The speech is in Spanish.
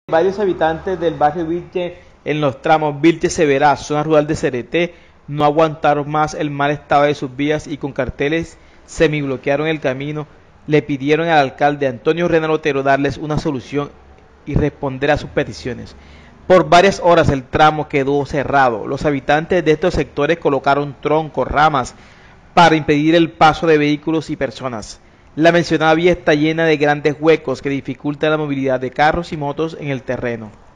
Varios habitantes del barrio Vilche en los tramos Vilche-Severá, zona rural de Cereté, no aguantaron más el mal estado de sus vías y con carteles semibloquearon el camino. Le pidieron al alcalde Antonio Renal Otero darles una solución y responder a sus peticiones. Por varias horas el tramo quedó cerrado. Los habitantes de estos sectores colocaron troncos, ramas, para impedir el paso de vehículos y personas. La mencionada vía está llena de grandes huecos que dificultan la movilidad de carros y motos en el terreno.